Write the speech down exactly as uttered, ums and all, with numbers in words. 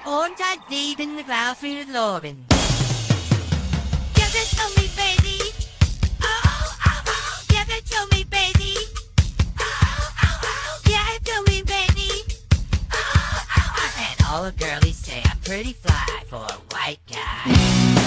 Und I deep in the ground through the loving. Give it to me, baby. Oh, oh, oh, give it to me, baby. Oh, oh, oh, give it to me, baby. Oh, oh, oh. And all the girlies say I'm pretty fly for a white guy.